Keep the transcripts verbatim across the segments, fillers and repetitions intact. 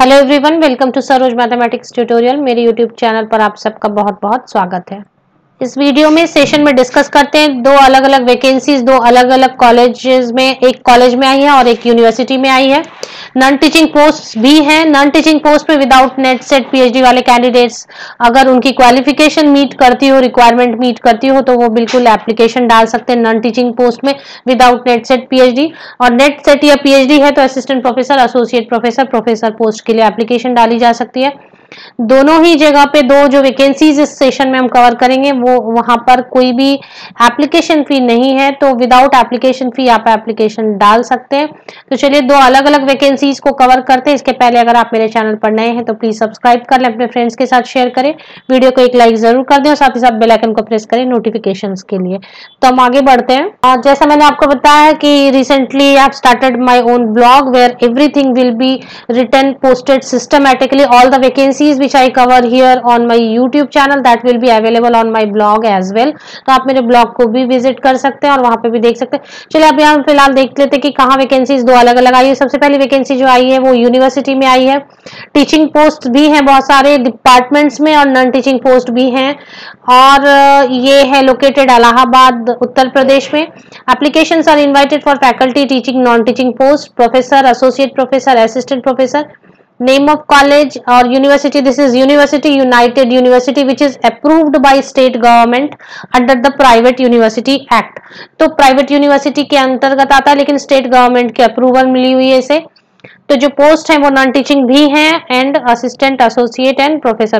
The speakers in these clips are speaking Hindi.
Hello everyone, welcome to Saroj mathematics tutorial. मेरे यूट्यूब चैनल पर आप सबका बहुत बहुत स्वागत है। इस वीडियो में सेशन में डिस्कस करते हैं दो अलग अलग वैकेंसीज, दो अलग अलग कॉलेजेस में, एक कॉलेज में आई है और एक यूनिवर्सिटी में आई है। नॉन टीचिंग पोस्ट भी है। नॉन टीचिंग पोस्ट में विदाउट नेट सेट पीएचडी वाले कैंडिडेट्स, अगर उनकी क्वालिफिकेशन मीट करती हो, रिक्वायरमेंट मीट करती हो, तो वो बिल्कुल एप्लीकेशन डाल सकते हैं नॉन टीचिंग पोस्ट में विदाउट नेट सेट पीएचडी। और नेट सेट या पीएचडी है तो assistant professor, associate professor, professor post के लिए एप्लीकेशन डाली जा सकती है। दोनों ही जगह पे दो जो वैकेंसीज इस सेशन में हम कवर करेंगे, वो वहां पर कोई भी एप्लीकेशन फी नहीं है, तो विदाउट एप्लीकेशन फी आप एप्लीकेशन डाल सकते हैं। तो चलिए दो अलग अलग वैकेंसीज को कवर करते हैं। इसके पहले अगर आप मेरे चैनल पर नए हैं तो प्लीज सब्सक्राइब कर लें, अपने फ्रेंड्स के साथ शेयर करें, वीडियो को एक लाइक जरूर कर दें और साथ ही साथ बेल आइकन को प्रेस करें नोटिफिकेशंस के लिए। तो हम आगे बढ़ते हैं। और जैसा मैंने आपको बताया कि recently I have started my own blog where everything will be written posted systematically, all the vacancies which I cover here on my YouTube channel that will be available on my blog as well। तो आप मेरे ब्लॉग को भी विजिट कर सकते हैं और वहां पे भी देख सकते हैं। चलिए अब यहाँ फिलहाल देख लेते हैं कि कहाँ वैकेंसीज दो अलग अलग आई है। सबसे पहली वैकेंसी जो आई है वो यूनिवर्सिटी में आई है। टीचिंग पोस्ट भी है बहुत सारे डिपार्टमेंट्स में और नॉन टीचिंग पोस्ट भी हैं, और ये है लोकेटेड इलाहाबाद उत्तर प्रदेश में। Applications are invited for faculty teaching non teaching post, professor, associate professor, assistant professor. Name of college or university, this is University United University which is approved by state government under the Private University Act। तो प्राइवेट यूनिवर्सिटी के अंतर्गत आता है, लेकिन स्टेट गवर्नमेंट की अप्रूवल मिली हुई है इसे। तो जो पोस्ट है वो नॉन टीचिंग भी है and assistant, associate and professor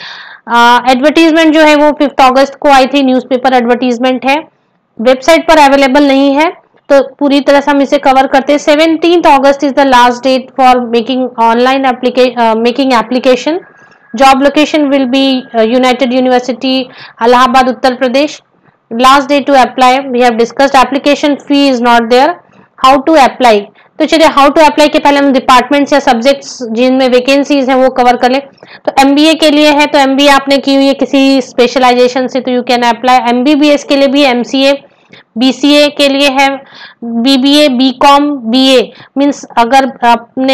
post. Advertisement जो है वो फिफ्थ अगस्त को आई थी, न्यूज़पेपर एडवर्टीजमेंट है, वेबसाइट पर अवेलेबल नहीं है। तो पूरी तरह से हम इसे कवर करते हैं। Seventeenth August is the last date for making online application making application. Job location will be United University Allahabad Uttar Pradesh. Last date to apply we have discussed. Application fee is not there. How to apply, तो चलिए हाउ टू अप्लाई के पहले हम डिपार्टमेंट्स या सब्जेक्ट्स जिनमें वैकेंसीज हैं वो कवर कर ले। तो एमबीए के लिए है, तो एमबीए आपने की हुई है किसी स्पेशलाइजेशन से तो यू कैन अप्लाई। एमबीबीएस के लिए भी, एमसीए, बीसीए के लिए है, बीबीए, बीकॉम, बीए मींस अगर आपने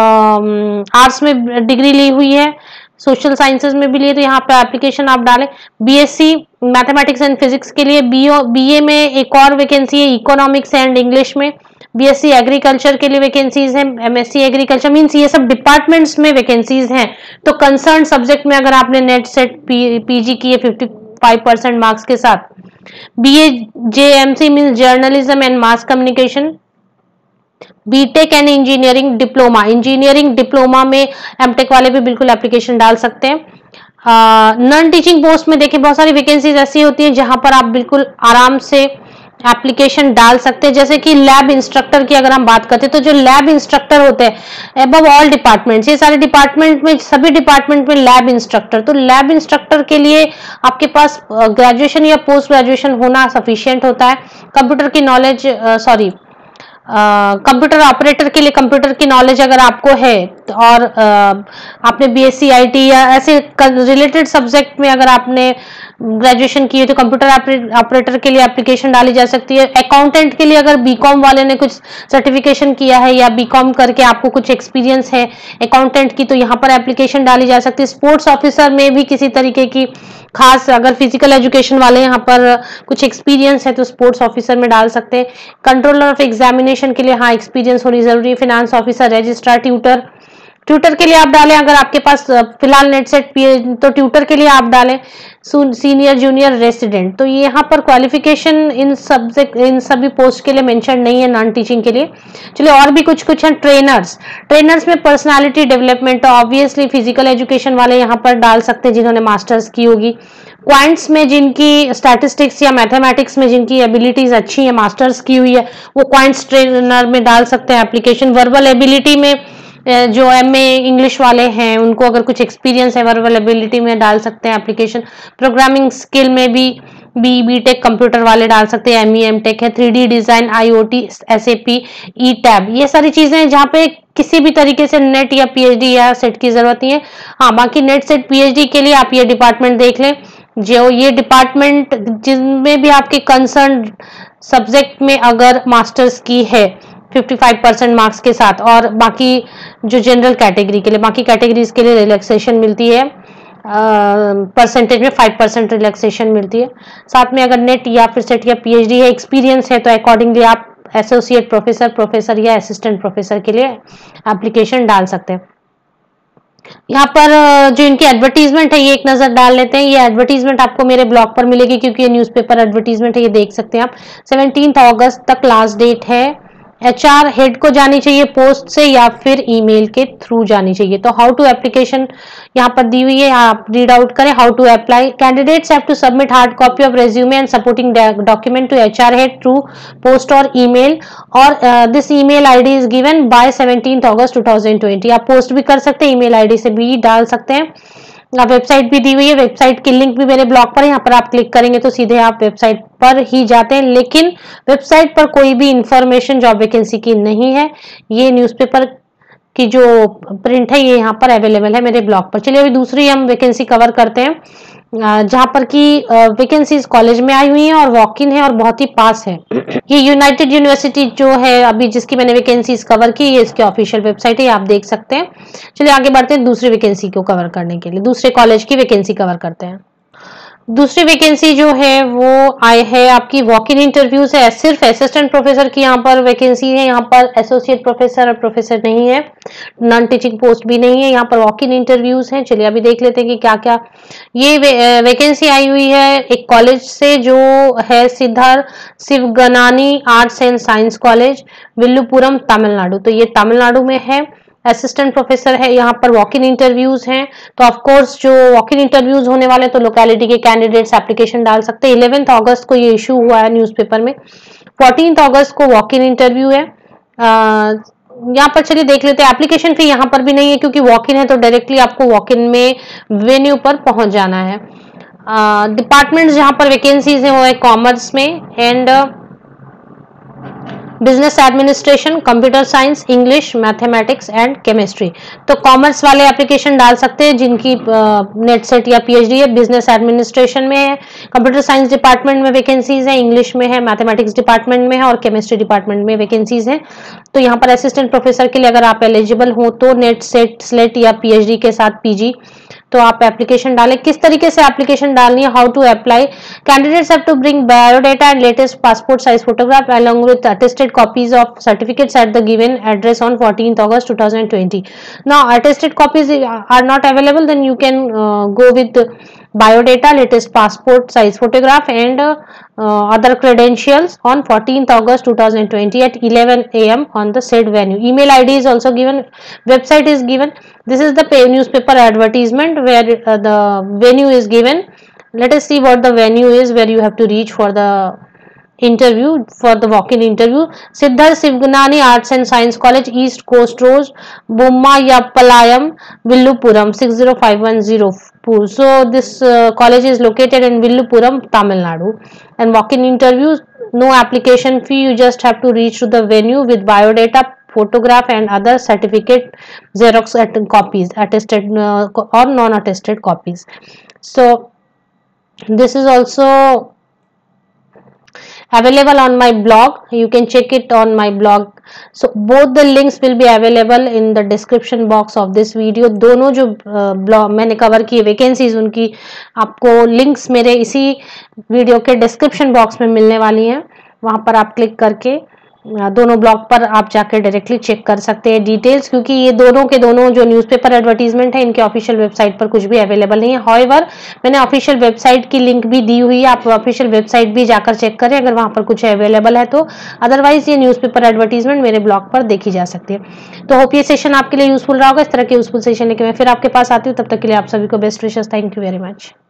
आर्ट्स में डिग्री ली हुई है, सोशल साइंसेज में भी लिए, तो यहाँ पे एप्लीकेशन आप डालें। बीएससी मैथमेटिक्स एंड फिजिक्स के लिए, बीओ बीए में एक और वैकेंसी है इकोनॉमिक्स एंड इंग्लिश में। बीएससी एग्रीकल्चर के लिए वैकेंसीज हैं, एमएससी एग्रीकल्चर मींस ये सब डिपार्टमेंट्स में वैकेंसीज हैं। तो कंसर्न सब्जेक्ट में अगर आपने नेट सेट पीजी किए फिफ्टी फाइव परसेंट मार्क्स के साथ, BA JMC means journalism and mass communication, BTech and engineering diploma, engineering diploma में एमटेक वाले भी बिल्कुल एप्लीकेशन डाल सकते हैं। नॉन टीचिंग पोस्ट में देखिए बहुत सारी वैकेंसीज ऐसी होती हैं जहां पर आप बिल्कुल आराम से एप्लीकेशन डाल सकते हैं। जैसे कि लैब इंस्ट्रक्टर की अगर हम बात करते हैं, तो जो लैब इंस्ट्रक्टर होते हैं अबव ऑल डिपार्टमेंट्स, ये सारे डिपार्टमेंट में, सभी डिपार्टमेंट में लैब इंस्ट्रक्टर, तो लैब इंस्ट्रक्टर के लिए आपके पास ग्रेजुएशन या पोस्ट ग्रेजुएशन होना सफिशिएंट होता है। कंप्यूटर की नॉलेज, सॉरी कंप्यूटर ऑपरेटर के लिए कंप्यूटर की नॉलेज अगर आपको है तो, और uh, आपने बीएससी आईटी या ऐसे रिलेटेड सब्जेक्ट में अगर आपने ग्रेजुएशन की है तो कंप्यूटर ऑपरेटर के लिए एप्लीकेशन डाली जा सकती है। अकाउंटेंट के लिए अगर बीकॉम वाले ने कुछ सर्टिफिकेशन किया है या बीकॉम करके आपको कुछ एक्सपीरियंस है अकाउंटेंट की, तो यहाँ पर एप्लीकेशन डाली जा सकती है। स्पोर्ट्स ऑफिसर में भी किसी तरीके की खास, अगर फिजिकल एजुकेशन वाले यहाँ पर कुछ एक्सपीरियंस है तो स्पोर्ट्स ऑफिसर में डाल सकते हैं। कंट्रोलर ऑफ एग्जामिनेशन के लिए हाँ एक्सपीरियंस होनी जरूरी है। Finance officer, registrar, tutor, tutor के लिए आप डालें अगर आपके पास फिलहाल नेट सेट तो ट्यूटर के लिए आप डालें। सीनियर, जूनियर, रेसिडेंट, तो ये यहाँ पर क्वालिफिकेशन इन सब्जेक्ट इन सभी पोस्ट के लिए मेंशन नहीं है नॉन टीचिंग के लिए। चलिए और भी कुछ कुछ हैं। ट्रेनर्स, ट्रेनर्स में पर्सनालिटी डेवलपमेंट, तो ऑब्वियसली फिजिकल एजुकेशन वाले यहाँ पर डाल सकते हैं जिन्होंने मास्टर्स की होगी। क्वांट्स में जिनकी, स्टैटिस्टिक्स या मैथमेटिक्स में जिनकी एबिलिटीज अच्छी है, मास्टर्स की हुई है, वो क्वांट्स ट्रेनर में डाल सकते हैं एप्लीकेशन। वर्बल एबिलिटी में जो एमए इंग्लिश वाले हैं उनको अगर कुछ एक्सपीरियंस है वर्बल एबिलिटी में डाल सकते हैं एप्लीकेशन। प्रोग्रामिंग स्किल में भी बी बीटेक कंप्यूटर वाले डाल सकते हैं, एमई एमटेक है। Three D design, IoT, SAP, E tab, ये सारी चीजें हैं जहाँ पे किसी भी तरीके से नेट या पीएचडी या सेट की जरूरत नहीं है। हाँ बाकी नेट सेट पीएचडी के लिए आप ये डिपार्टमेंट देख लें, जो ये डिपार्टमेंट जिनमें भी आपके कंसर्न सब्जेक्ट में अगर मास्टर्स की है पचपन परसेंट मार्क्स के साथ, और बाकी जो जनरल कैटेगरी के लिए, बाकी कैटेगरीज के लिए रिलैक्सेशन मिलती है, परसेंटेज uh, में फाइव परसेंट रिलैक्सेशन मिलती है। साथ में अगर नेट या फिर सेट या पीएचडी है, एक्सपीरियंस है, तो अकॉर्डिंगली आप एसोसिएट प्रोफेसर, प्रोफेसर या असिस्टेंट प्रोफेसर के लिए एप्लीकेशन डाल सकते हैं। यहाँ पर जो इनकी एडवर्टीजमेंट है ये एक नजर डाल लेते हैं। ये एडवर्टीजमेंट आपको मेरे ब्लॉग पर मिलेगी क्योंकि ये न्यूज़पेपर एडवर्टीजमेंट है, ये देख सकते हैं आप। सेवनटीन्थ अगस्त तक लास्ट डेट है। एचआर हेड को जानी चाहिए पोस्ट से या फिर ईमेल के थ्रू जानी चाहिए। तो हाउ टू एप्लीकेशन यहाँ पर दी हुई है, आप रीड आउट करें। How to apply, candidates have to submit hard copy of resume and supporting document to HR head through post और ईमेल, और this email ID is given by seventeenth August two thousand twenty. आप पोस्ट भी कर सकते हैं, ईमेल आईडी से भी डाल सकते हैं। वेबसाइट भी दी हुई है, वेबसाइट की लिंक भी मेरे ब्लॉग पर है, यहाँ पर आप क्लिक करेंगे तो सीधे आप वेबसाइट पर ही जाते हैं। लेकिन वेबसाइट पर कोई भी इंफॉर्मेशन जॉब वैकेंसी की नहीं है। ये न्यूज़पेपर की जो प्रिंट है ये यहाँ पर अवेलेबल है मेरे ब्लॉग पर। चलिए अभी दूसरी हम वैकेंसी कवर करते हैं, जहां पर की वैकेंसीज कॉलेज में आई हुई हैं और वॉक इन है और बहुत ही पास है। ये यूनाइटेड यूनिवर्सिटी जो है अभी जिसकी मैंने वैकेंसीज कवर की, ये इसकी ऑफिशियल वेबसाइट है, आप देख सकते हैं। चलिए आगे बढ़ते हैं दूसरी वैकेंसी को कवर करने के लिए, दूसरे कॉलेज की वैकेंसी कवर करते हैं। दूसरी वैकेंसी जो है वो आई है आपकी वॉक इन इंटरव्यूज है, सिर्फ असिस्टेंट प्रोफेसर की यहाँ पर वैकेंसी है। यहाँ पर एसोसिएट प्रोफेसर और प्रोफेसर नहीं है, नॉन टीचिंग पोस्ट भी नहीं है, यहाँ पर वॉक इन इंटरव्यूज हैं। चलिए अभी देख लेते हैं कि क्या क्या ये वे, वैकेंसी आई हुई है एक कॉलेज से जो है Siddharth Sivagnani arts and science college, Villupuram, Tamil Nadu. तो ये तमिलनाडु में है, असिस्टेंट प्रोफेसर है। यहाँ पर वॉक इन इंटरव्यूज हैं, तो ऑफ कोर्स जो वॉक इन इंटरव्यूज होने वाले तो लोकेलिटी के कैंडिडेट्स एप्लीकेशन डाल सकते हैं। इलेवेंथ अगस्त को ये इशू हुआ है न्यूज़पेपर में, फोर्टीन्थ अगस्त को वॉक इन इंटरव्यू है। यहाँ पर चलिए देख लेते हैं। एप्लीकेशन फी यहाँ पर भी नहीं है क्योंकि वॉक इन है, तो डायरेक्टली आपको वॉक इन में वेन्यू पर पहुंच जाना है। डिपार्टमेंट जहाँ पर वैकेंसीज है वो है कॉमर्स में and business administration, computer science, English, mathematics and chemistry. तो कॉमर्स वाले एप्लीकेशन डाल सकते हैं जिनकी नेट सेट या पीएचडी है। बिजनेस एडमिनिस्ट्रेशन में है, कंप्यूटर साइंस डिपार्टमेंट में वैकेंसीज है, इंग्लिश में है, मैथमेटिक्स डिपार्टमेंट में है और केमिस्ट्री डिपार्टमेंट में वैकेंसीज है। तो यहाँ पर असिस्टेंट प्रोफेसर के लिए अगर आप एलिजिबल हो तो नेट सेट स्लेट या पीएचडी के साथ पीजी, तो आप एप्लीकेशन डालें। किस तरीके से एप्लीकेशन डालनी है, how to apply, candidates have to bring biodata and latest passport size photograph along with attested copies of certificates at the given address on fourteenth August twenty twenty. Now attested copies are not available, then you can uh, go with biodata, latest passport size photograph and uh, uh, other credentials on fourteenth August twenty twenty at eleven A M on the said venue. Email I D is also given, website is given. This is the pay newspaper advertisement where uh, the venue is given. Let us see what the venue is where you have to reach for the interview, for the walk-in interview. Siddharth Shivganani Arts and Science College, East Coast Road, Bommayapalayam, Villupuram, six zero five one zero. So this uh, college is located in Villupuram, Tamil Nadu. And walk-in interviews, no application fee, you just have to reach to the venue with biodata, photograph and other certificate xerox copies, attested uh, or non-attested copies. So this is also available on my blog, you can check it on my blog. So both the links will be available in the description box of this video. दोनों जो ब्लॉग मैंने कवर किए वैकेंसीज उनकी आपको लिंक्स मेरे इसी वीडियो के डिस्क्रिप्शन बॉक्स में मिलने वाली हैं, वहां पर आप क्लिक करके दोनों ब्लॉग पर आप जाकर डायरेक्टली चेक कर सकते हैं डिटेल्स, क्योंकि ये दोनों के दोनों जो न्यूज़पेपर एडवर्टीजमेंट है इनके ऑफिशियल वेबसाइट पर कुछ भी अवेलेबल नहीं है। हाउएवर मैंने ऑफिशियल वेबसाइट की लिंक भी दी हुई है, आप ऑफिशियल वेबसाइट भी जाकर चेक करें अगर वहां पर कुछ अवेलेबल है तो। अदरवाइज ये न्यूज़पेपर एडवर्टीजमेंट मेरे ब्लॉग पर देखी जा सकती है। तो होप ये सेशन आपके लिए यूजफुल रहा होगा। इस तरह के यूजफुल सेशन लेके मैं फिर आपके पास आती हूँ, तब तक के लिए आप सभी को best wishes. Thank you very much.